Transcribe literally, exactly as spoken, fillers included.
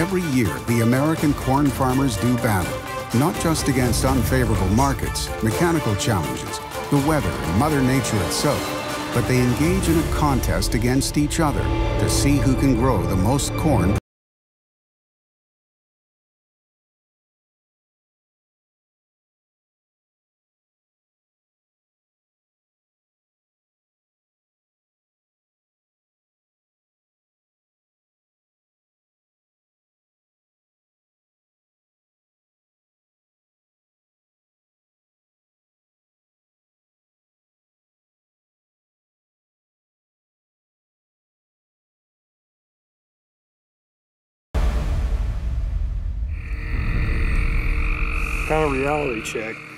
Every year, the American corn farmers do battle, not just against unfavorable markets, mechanical challenges, the weather, and Mother Nature itself, but they engage in a contest against each other to see who can grow the most corn. Kind of reality check.